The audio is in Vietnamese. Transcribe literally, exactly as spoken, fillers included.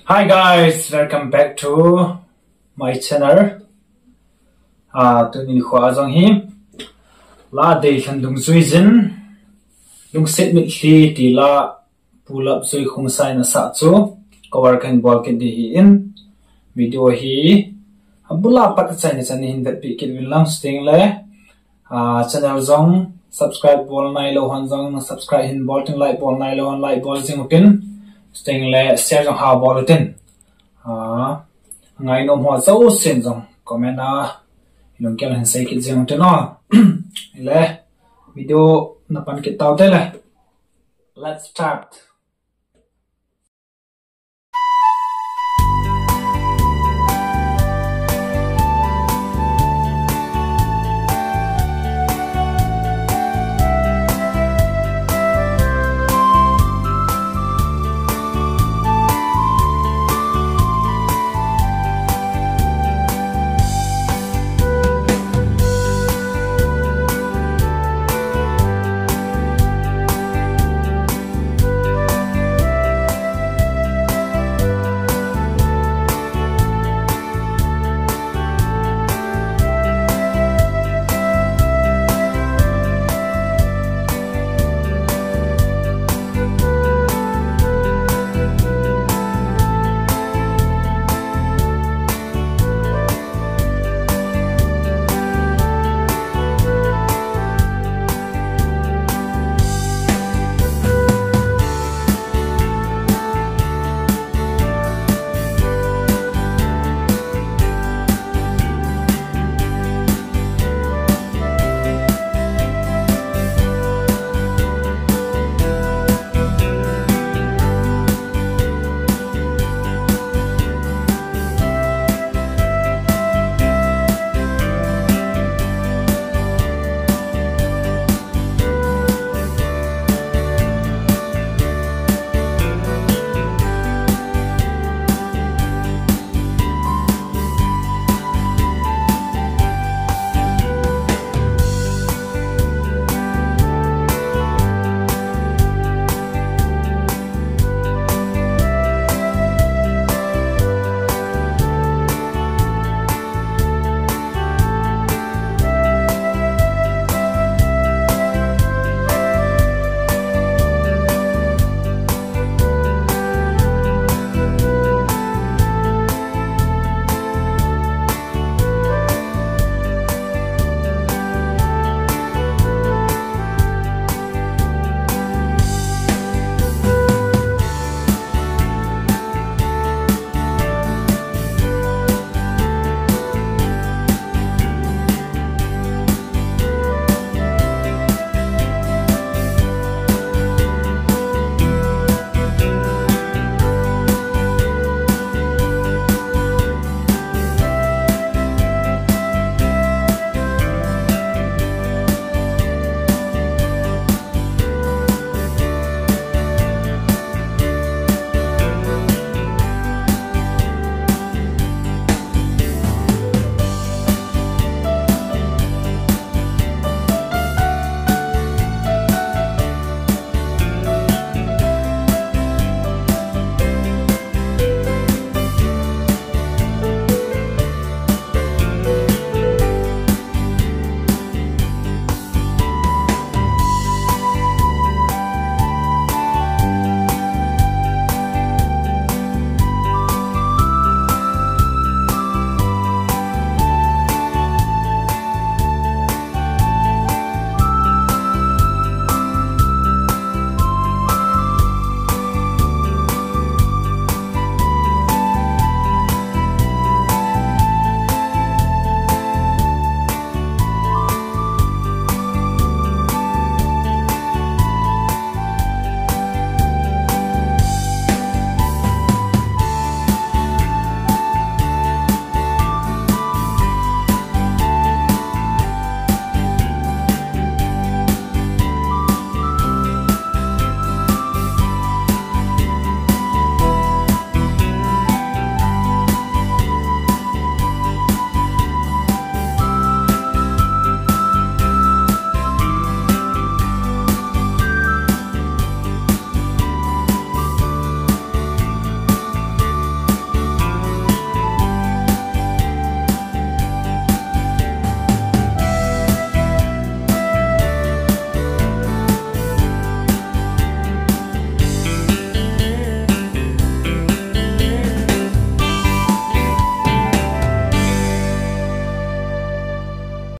Hi guys, welcome back to my channel. Ah, tu ni khwa zong hi la dei khan dung zui zin Lungset Mitlhi ti la pull up zui khung sai na sa chu cover khan bol ke di hi in video hi abula pat chai na chani hin that pi kit win lang sting le ah channel zong subscribe bol nai lo han zong subscribe hin bol ting like bol nai lo han like bol jing ukin sting le share jong ha bol utin ah ngai no mo zo sen jong comment a long kel han sai kit jing utin no le video na pan kit tau te le let's start.